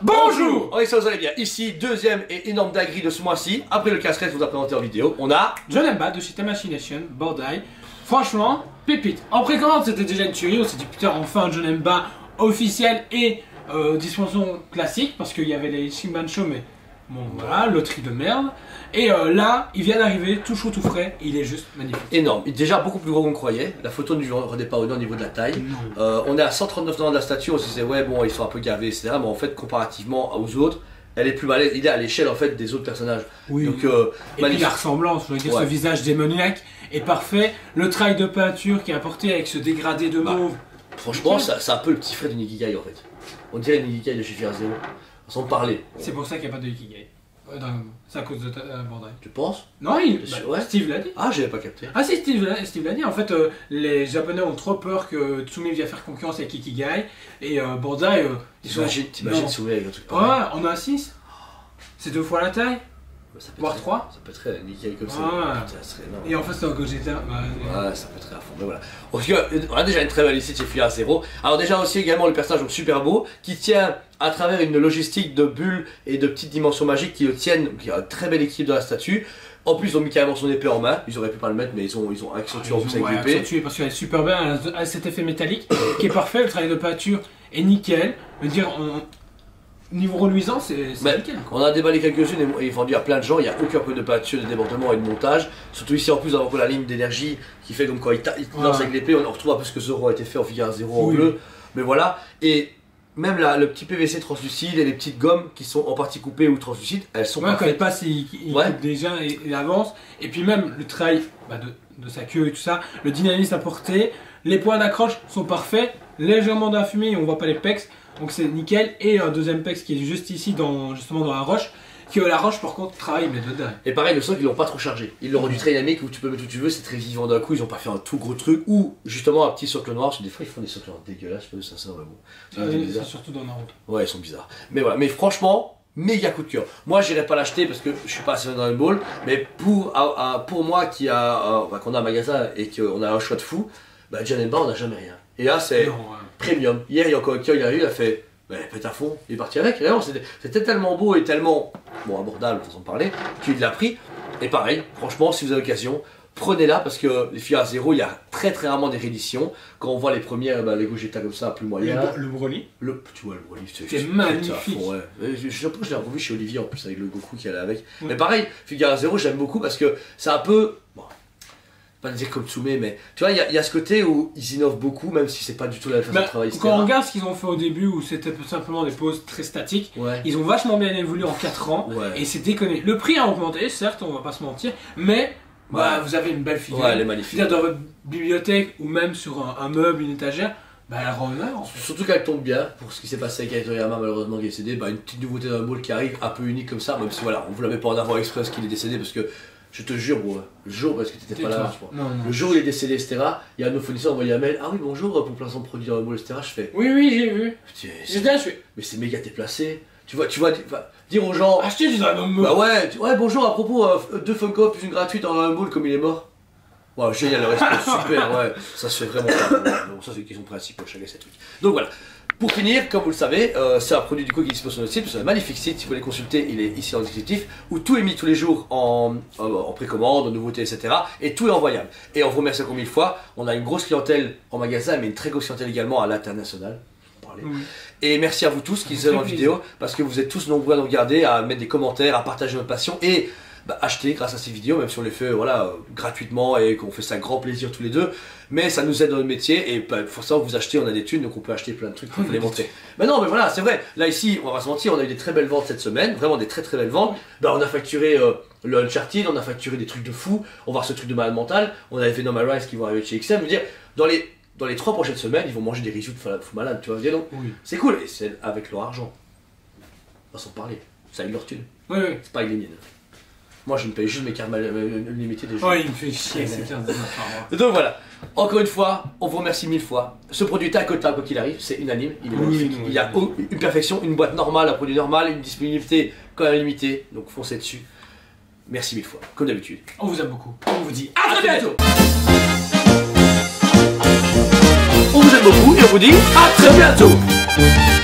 Bonjour. On espère que vous allez bien. Ici, deuxième et énorme dinguerie de ce mois-ci. Après le casquette, je vous ai présenté en vidéo. On a Janemba de chez Tamashii Bandai. Franchement, pépite. En précommande, c'était déjà une tuerie. On s'est dit putain, enfin un Janemba officiel et distribution classique parce qu'il y avait les Shinban Show, mais bon voilà, loterie de merde. Et là, il vient d'arriver, tout chaud, tout frais. Et il est juste magnifique. énorme. Déjà beaucoup plus gros qu'on croyait. La photo ne lui rendait pas au niveau de la taille. On est à 139 ans de la statue. On se disait ouais bon, ils sont un peu gavés, etc. Mais en fait, comparativement aux autres, elle est plus malade. Il est à l'échelle en fait des autres personnages. Oui. Donc et puis la ressemblance, je veux dire, ce visage démoniaque est parfait. Le travail de peinture qui est apporté avec ce dégradé de mauve. Franchement, c'est un peu le petit frère du Nikigai en fait. On dirait le Nikigai de chez Fire Zero. Sans parler. C'est pour ça qu'il n'y a pas de Ikigai. C'est à cause de Bandai. Tu penses? Non, Steve l'a dit. Ah, j'avais pas capté. Ah si, Steve l'a dit. En fait, les Japonais ont trop peur que Tsumi vienne faire concurrence avec Ikigai. Et Bandai, ils sont... T'imagines Tsumi avec un truc pareil? Ouais, on a un 6. C'est 2 fois la taille. Voire 3. Ça peut être nickel comme ça. Putain, ça serait énorme. Et en fait, c'est un Gogeta. Ouais, ça peut être à fond. Mais voilà. En tout cas, on a déjà une très belle liste chez Fire Zero. Alors, déjà aussi également le personnage donc super beau qui tient à travers une logistique de bulles et de petites dimensions magiques qui le tiennent. Il y a un très bel équilibre de la statue. En plus, ils ont mis carrément son épée en main. Ils auraient pu pas le mettre, mais ils ont accentué en plus avec l'épée. Accentué parce qu'elle est super bien. Elle a cet effet métallique qui est parfait. Le travail de peinture est nickel. Je veux dire, niveau reluisant, c'est nickel. On a déballé quelques-unes et vendu à plein de gens. Il n'y a aucun peu de peinture, de débordement et de montage. Surtout ici, en plus, on a encore la ligne d'énergie qui fait comme quand il lance avec l'épée. On retrouve un peu ce que Zoro a été fait en Fire Zero en bleu. Mais voilà. Et même le petit PVC translucide et les petites gommes qui sont en partie coupées ou translucides, elles sont quand il passe, il coupe déjà et il avance. Et puis même le travail de sa queue et tout ça, le dynamisme apporté, les points d'accroche sont parfaits, légèrement d'infumé, on voit pas les pecs, donc c'est nickel. Et un deuxième pex qui est juste ici, justement dans la roche, qui la roche par contre travaille mais de dingue. Et pareil, le son ils l'ont pas trop chargé. Ils l'ont rendu très dynamique où tu peux mettre où tu veux, c'est très vivant d'un coup. Ils ont pas fait un tout gros truc ou justement un petit socle noir. Parce que des fois ils font des socles noirs dégueulasses, je sais pas si ça mais bon. C'est surtout dans Naruto. Ouais, ils sont bizarres. Mais voilà, mais franchement, méga coup de cœur. Moi j'irai pas l'acheter parce que je suis pas assez dans le ball. Mais pour moi qui qu'on a un magasin et qu'on a un choix de fou, Janemba on a jamais rien. Et là c'est premium. Hier il y a encore un qui a fait. Pète à fond, il est parti avec. C'était tellement beau et tellement abordable, façon de parler, qu'il l'a pris. Et pareil, franchement, si vous avez l'occasion, prenez-la parce que les Fire Zero, il y a très rarement des rééditions. Quand on voit les premières, les Gogeta comme ça, plus moyen. Le Broly. Tu vois, le Broly, c'est magnifique. Je l'ai revu chez Olivier en plus avec le Goku qui allait avec. Ouais. Mais pareil, Fire Zero, j'aime beaucoup parce que c'est un peu. Pas dire comme Tsume, mais tu vois, il y a ce côté où ils innovent beaucoup, même si c'est pas du tout la façon de travailler. Quand on regarde ce qu'ils ont fait au début, où c'était simplement des poses très statiques, ils ont vachement bien évolué en 4 ans, et c'est déconné. Le prix a augmenté, certes, on va pas se mentir, mais vous avez une belle figure. Elle est magnifique. Dans votre bibliothèque ou même sur un meuble, une étagère, elle rend honneur. En fait. Surtout qu'elle tombe bien, pour ce qui s'est passé avec Toriyama, malheureusement, qui est décédé, une petite nouveauté dans le ball qui arrive, un peu unique comme ça, même si voilà, on vous la met pas en avant exprès parce qu'il est décédé, parce que. Je te jure, bro, le jour, parce que t'étais pas là, je crois. Le jour où il est décédé, etc., il y a nos fournisseurs envoyé un mail. Ah oui, bonjour, pour placement de produits dans le mall, etc. Je fais. Oui, j'ai vu. J'ai bien joué. Mais c'est méga déplacé. Tu vois, dire aux gens. Acheter du Dragon Ball. Ouais, bonjour, à propos, 2 Funko plus une gratuite dans Dragon Ball comme il est mort. Wow, génial, le respect, super, ça se fait vraiment pas. Bon, ça, c'est une question de principe, chacun ces trucs. Donc voilà. Pour finir, comme vous le savez, c'est un produit du coup qui est disponible sur notre site, c'est un magnifique site, si vous voulez consulter, il est ici dans le descriptif, où tout est mis tous les jours en précommande, en nouveautés, etc. Et tout est envoyable. Et on vous remercie encore 1000 fois, on a une grosse clientèle en magasin, mais une très grosse clientèle également à l'international. Et merci à vous tous qui êtes dans la vidéo, parce que vous êtes tous nombreux à nous regarder, à mettre des commentaires, à partager notre passion, et acheter grâce à ces vidéos, même si on les fait gratuitement et qu'on fait ça grand plaisir tous les deux. Mais ça nous aide dans notre métier et forcément vous achetez, on a des thunes donc on peut acheter plein de trucs pour vous les montrer. Mais non, mais voilà, c'est vrai. Là ici, on va pas se mentir, on a eu des très belles ventes cette semaine, vraiment des très belles ventes. On a facturé le Uncharted, on a facturé des trucs de fou, on va voir ce truc de malade mental, on a les Venom Rise qui vont arriver chez XM. Je veux dire, dans les 3 prochaines semaines, ils vont manger des rijoux de fou malade, tu vois. Donc c'est cool et c'est avec leur argent. On va s'en parler, c'est avec leur thune. C'est pas avec les miennes. Moi je me paye juste mes cartes limitées des jeux. Il me fait chier ces 15 € Donc voilà, encore une fois, on vous remercie 1000 fois. Ce produit est incotable quoi qu'il arrive, c'est unanime, il est magnifique. Il y a une perfection, une boîte normale, un produit normal, une disponibilité quand même limitée, donc foncez dessus. Merci 1000 fois, comme d'habitude. On vous aime beaucoup, on vous dit à très bientôt. On vous aime beaucoup et on vous dit à très bientôt.